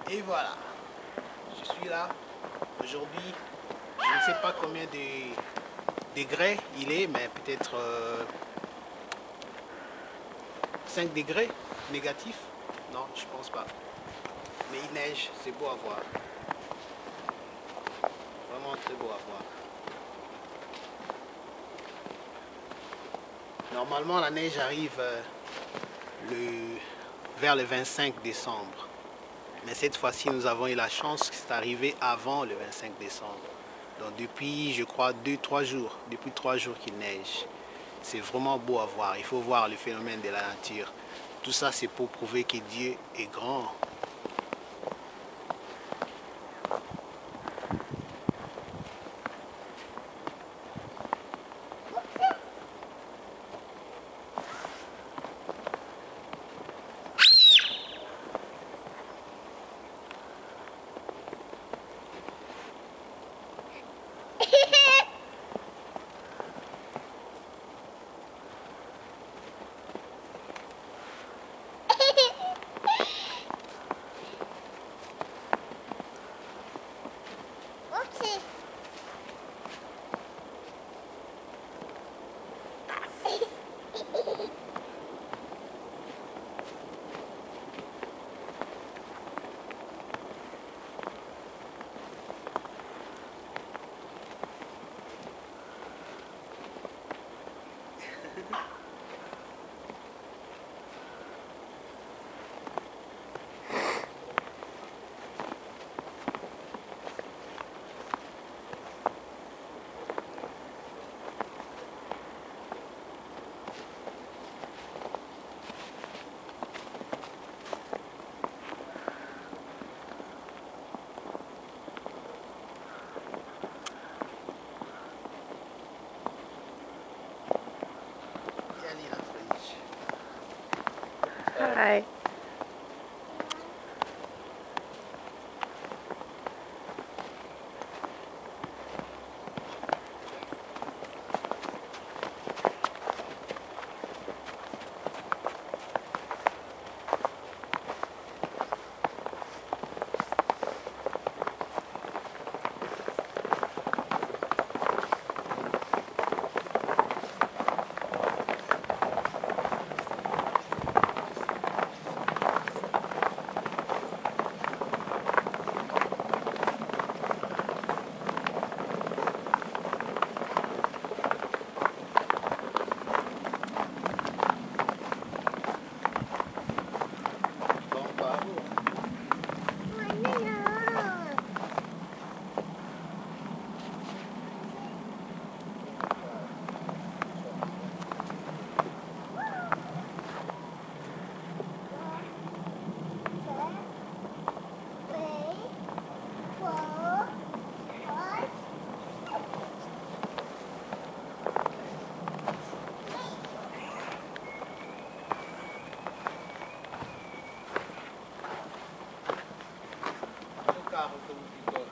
Et voilà, je suis là. Aujourd'hui, je ne sais pas combien de degrés il est, mais peut-être 5 degrés négatifs. Non, je pense pas. Mais il neige, c'est beau à voir. Vraiment très beau à voir. Normalement, la neige arrive vers le 25 décembre. Mais cette fois-ci, nous avons eu la chance que c'est arrivé avant le 25 décembre. Donc depuis, je crois, 2-3 jours, depuis 3 jours qu'il neige. C'est vraiment beau à voir. Il faut voir le phénomène de la nature. Tout ça, c'est pour prouver que Dieu est grand. Hi. Carro que eu vi.